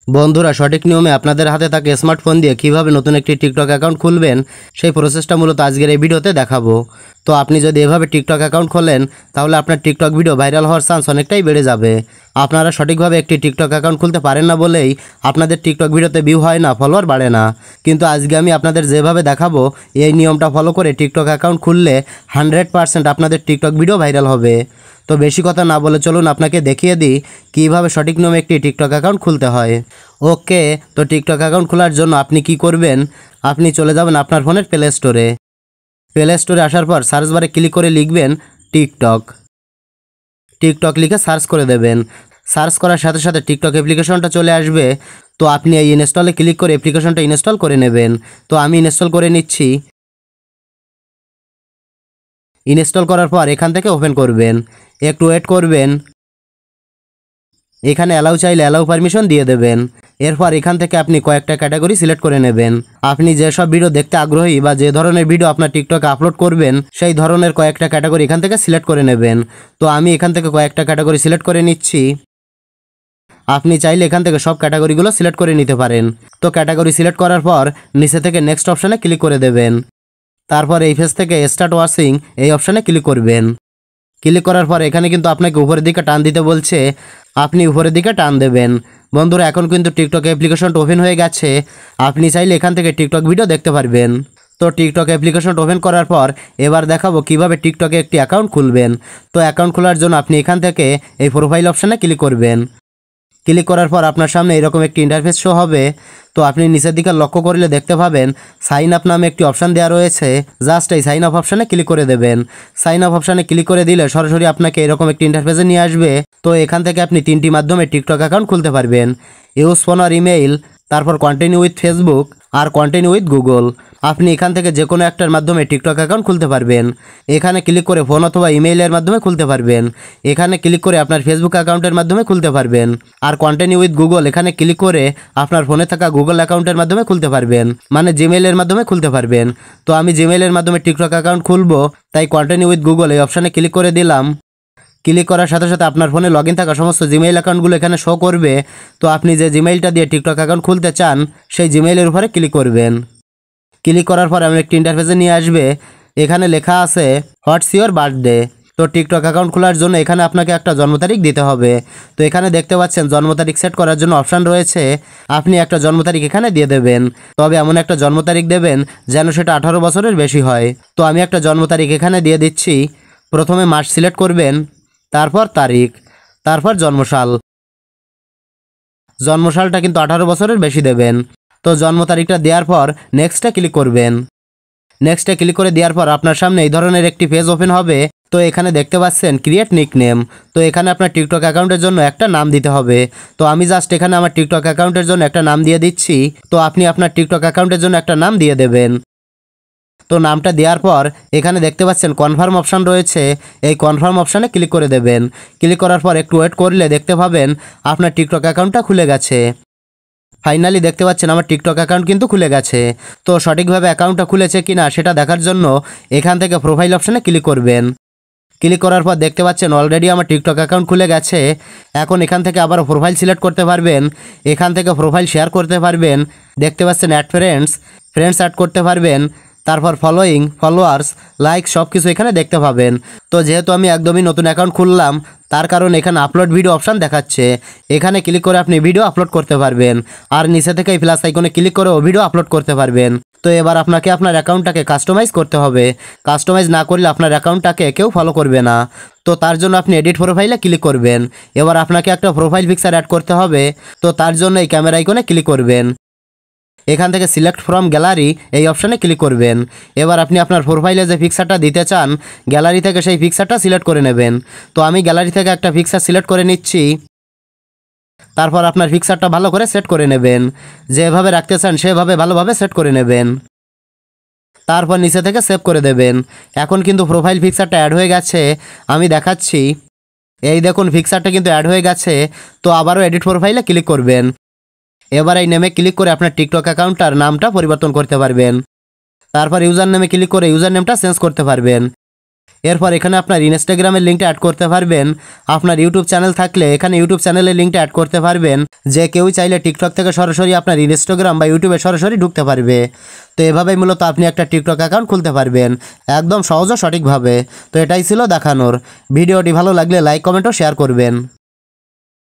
বন্ধুরা, সঠিক নিয়মে আপনাদের হাতে থাকা স্মার্টফোন দিয়ে কিভাবে নতুন একটি টিকটক অ্যাকাউন্ট খুলবেন সেই প্রসেসটা মূলত আজকের এই ভিডিওতে দেখাবো। তো আপনি যদি এভাবে টিকটক অ্যাকাউন্ট খোলেন তাহলে আপনার টিকটক ভিডিও ভাইরাল হওয়ার চান্স অনেকটাই বেড়ে যাবে। আপনারা সঠিকভাবে একটি টিকটক অ্যাকাউন্ট খুলতে পারেন না বলেই আপনাদের টিকটক ভিডিওতে ভিউ হয় না, ফলোয়ার বাড়ে না। কিন্তু আজকে আমি আপনাদের যেভাবে দেখাবো এই নিয়মটা ফলো করে টিকটক অ্যাকাউন্ট খুললে 100% আপনাদের টিকটক ভিডিও ভাইরাল হবে। তো বেশি কথা না বলে চলুন আপনাকে দেখিয়ে দিই কীভাবে সঠিক নিয়মে একটি টিকটক অ্যাকাউন্ট খুলতে হয়। ওকে, তো টিকটক অ্যাকাউন্ট খোলার জন্য আপনি কি করবেন, আপনি চলে যাবেন আপনার ফোনের প্লে স্টোরে। প্লে স্টোরে আসার পর সার্চ বারে ক্লিক করে লিখবেন টিকটক। টিকটক লিখে সার্চ করে দেবেন। সার্চ করার সাথে সাথে টিকটক অ্যাপ্লিকেশনটা চলে আসবে। তো আপনি এই ইনস্টলে ক্লিক করে অ্যাপ্লিকেশনটা ইনস্টল করে নেবেন। তো আমি ইনস্টল করে নিচ্ছি। ইনস্টল করার পর এখান থেকে ওপেন করবেন, একটু ওয়েট করবেন। এখানে অ্যালাউ চাইলে অ্যালাউ পারমিশন দিয়ে দেবেন। এরপর এখান থেকে আপনি কয়েকটা ক্যাটাগরি সিলেক্ট করে নেবেন। আপনি যেসব ভিডিও দেখতে আগ্রহী বা যে ধরনের ভিডিও আপনার টিকটকে আপলোড করবেন সেই ধরনের কয়েকটা ক্যাটাগরি এখান থেকে সিলেক্ট করে নেবেন। তো আমি এখান থেকে কয়েকটা ক্যাটাগরি সিলেক্ট করে নিচ্ছি। আপনি চাইলে এখান থেকে সব ক্যাটাগরিগুলো সিলেক্ট করে নিতে পারেন। তো ক্যাটাগরি সিলেক্ট করার পর নিচে থেকে নেক্সট অপশানে ক্লিক করে দেবেন। তারপর এই পেজ থেকে স্টার্ট ওয়াচিং এই অপশানে ক্লিক করবেন। ক্লিক করার পর এখানে কিন্তু আপনাকে উপরের দিকে টান দিতে বলছে, আপনি উপরের দিকে টান দেবেন। বন্ধুরা, এখন কিন্তু টিকটক অ্যাপ্লিকেশনটা ওপেন হয়ে গেছে। আপনি চাইলে এখান থেকে টিকটক ভিডিও দেখতে পারবেন। তো টিকটক অ্যাপ্লিকেশনটা ওপেন করার পর এবার দেখাবো কিভাবে টিকটকে একটি অ্যাকাউন্ট খুলবেন। তো অ্যাকাউন্ট খোলার জন্য আপনি এখান থেকে এই প্রোফাইল অপশানে ক্লিক করবেন। ক্লিক করার পর আপনার সামনে এরকম একটি ইন্টারফেস শো হবে। তো আপনি নিচের দিকে লক্ষ্য করলে দেখতে পাবেন সাইন আপ নামে একটি অপশান দেওয়া রয়েছে। জাস্ট এই সাইন আপ অপশানে ক্লিক করে দেবেন। সাইন আপ অপশানে ক্লিক করে দিলে সরাসরি আপনাকে এরকম একটি ইন্টারফেসে নিয়ে আসবে। তো এখান থেকে আপনি তিনটি মাধ্যমে টিকটক অ্যাকাউন্ট খুলতে পারবেন: ইউজ ফোন আর ইমেইল, তারপর কন্টিনিউ উইথ ফেসবুক আর কন্টিনিউ উইথ গুগল। আপনি এখান থেকে যে কোনো একটার মাধ্যমে টিকটক অ্যাকাউন্ট খুলতে পারবেন। এখানে ক্লিক করে ফোন অথবা ইমেইলের মাধ্যমে খুলতে পারবেন। এখানে ক্লিক করে আপনার ফেসবুক অ্যাকাউন্টের মাধ্যমে খুলতে পারবেন। আর কন্টিনিউ উইথ গুগল এখানে ক্লিক করে আপনার ফোনে থাকা গুগল অ্যাকাউন্টের মাধ্যমে খুলতে পারবেন, মানে জিমেইলের মাধ্যমে খুলতে পারবেন। তো আমি জিমেইলের মাধ্যমে টিকটক অ্যাকাউন্ট খুলবো, তাই কন্টিনিউ উইথ গুগল এই অপশানে ক্লিক করে দিলাম। ক্লিক করার সাথে সাথে আপনার ফোনে লগ ইন থাকা সমস্ত জিমেইল অ্যাকাউন্টগুলো এখানে শো করবে। তো আপনি যে জিমেইলটা দিয়ে টিকটক অ্যাকাউন্ট খুলতে চান সেই জিমেইলের উপরে ক্লিক করবেন। ক্লিক করার পর আমি একটি ইন্টারফেসে নিয়ে আসবে। এখানে লেখা আছে হোয়াটস ইওর বার্থডে। তো টিকটক অ্যাকাউন্ট খোলার জন্য এখানে আপনাকে একটা জন্ম তারিখ দিতে হবে। তো এখানে দেখতে পাচ্ছেন জন্ম তারিখ সেট করার জন্য অপশান রয়েছে। আপনি একটা জন্ম তারিখ এখানে দিয়ে দেবেন, তবে এমন একটা জন্ম তারিখ দেবেন যেন সেটা 18 বছরের বেশি হয়। তো আমি একটা জন্ম তারিখ এখানে দিয়ে দিচ্ছি। প্রথমে মাস সিলেক্ট করবেন, তারপর তারিখ, তারপর জন্মসাল। জন্মসালটা কিন্তু 18 বছরের বেশি দেবেন। তো জন্ম তারিখটা দেওয়ার পর নেক্সটে ক্লিক করবেন। নেক্সটে ক্লিক করে দেওয়ার পর আপনার সামনে এই ধরনের একটি পেজ ওপেন হবে। তো এখানে দেখতে পাচ্ছেন ক্রিয়েট নিকনেম। তো এখানে আপনার টিকটক অ্যাকাউন্টের জন্য একটা নাম দিতে হবে। তো আমি জাস্ট এখানে আমার টিকটক অ্যাকাউন্টের জন্য একটা নাম দিয়ে দিচ্ছি। তো আপনি আপনার টিকটক অ্যাকাউন্টের জন্য একটা নাম দিয়ে দেবেন। তো নামটা দেওয়ার পর এখানে দেখতে পাচ্ছেন কনফার্ম অপশান রয়েছে। এই কনফার্ম অপশানে ক্লিক করে দেবেন। ক্লিক করার পর একটু ওয়েট করলে দেখতে পাবেন আপনার টিকটক অ্যাকাউন্টটা খুলে গেছে। ফাইনালি দেখতে পাচ্ছেন আমার টিকটক অ্যাকাউন্ট কিন্তু খুলে গেছে। তো সঠিকভাবে অ্যাকাউন্টটা খুলেছে কিনা সেটা দেখার জন্য এখান থেকে প্রোফাইল অপশানে ক্লিক করবেন। ক্লিক করার পর দেখতে পাচ্ছেন অলরেডি আমার টিকটক অ্যাকাউন্ট খুলে গেছে। এখন এখান থেকে আবার প্রোফাইল সিলেক্ট করতে পারবেন। এখান থেকে প্রোফাইল শেয়ার করতে পারবেন। দেখতে পাচ্ছেন অ্যাড ফ্রেন্ডস, ফ্রেন্ডস অ্যাড করতে পারবেন। তারপর ফলোয়িং, ফলোয়ার্স, লাইক সব কিছু এখানে দেখতে পাবেন। তো যেহেতু আমি একদমই নতুন অ্যাকাউন্ট খুললাম তার কারণ এখানে আপলোড ভিডিও অপশান দেখাচ্ছে। এখানে ক্লিক করে আপনি ভিডিও আপলোড করতে পারবেন। আর নিচে থেকে এই প্লাস আইকনে ক্লিক করেও ভিডিও আপলোড করতে পারবেন। তো এবার আপনাকে আপনার অ্যাকাউন্টটাকে কাস্টমাইজ করতে হবে। কাস্টমাইজ না করলে আপনার অ্যাকাউন্টটাকে কেউ ফলো করবে না। তো তার জন্য আপনি এডিট প্রোফাইলে ক্লিক করবেন। এবার আপনাকে একটা প্রোফাইল পিকচার অ্যাড করতে হবে। তো তার জন্য এই ক্যামেরা আইকনে ক্লিক করবেন। এখান থেকে সিলেক্ট ফ্রম গ্যালারি এই অপশানে ক্লিক করবেন। এবার আপনি আপনার প্রোফাইলে যে পিকচারটা দিতে চান গ্যালারি থেকে সেই পিকচারটা সিলেক্ট করে নেবেন। তো আমি গ্যালারি থেকে একটা পিকচার সিলেক্ট করে নিচ্ছি। তারপর আপনার পিকচারটা ভালো করে সেট করে নেবেন। যেভাবে রাখতে চান সেভাবে ভালোভাবে সেট করে নেবেন। তারপর নিচে থেকে সেভ করে দেবেন। এখন কিন্তু প্রোফাইল পিকচারটা অ্যাড হয়ে গেছে। আমি দেখাচ্ছি, এই দেখুন পিকচারটা কিন্তু অ্যাড হয়ে গেছে। তো আবারও এডিট প্রোফাইলে ক্লিক করবেন। এবার এই নেমে ক্লিক করে আপনার টিকটক অ্যাকাউন্টটার নামটা পরিবর্তন করতে পারবেন। তারপর ইউজার নেমে ক্লিক করে ইউজার নেমটা চেঞ্জ করতে পারবেন। এরপর এখানে আপনার ইনস্টাগ্রামের লিঙ্কটা অ্যাড করতে পারবেন। আপনার ইউটিউব চ্যানেল থাকলে এখানে ইউটিউব চ্যানেলের লিঙ্কটা অ্যাড করতে পারবেন, যে কেউ চাইলে টিকটক থেকে সরাসরি আপনার ইনস্টাগ্রাম বা ইউটিউবে সরাসরি ঢুকতে পারবে। তো এভাবেই মূলত আপনি একটা টিকটক অ্যাকাউন্ট খুলতে পারবেন, একদম সহজ ও সঠিকভাবে। তো এটাই ছিল দেখানোর। ভিডিওটি ভালো লাগলে লাইক কমেন্ট ও শেয়ার করবেন।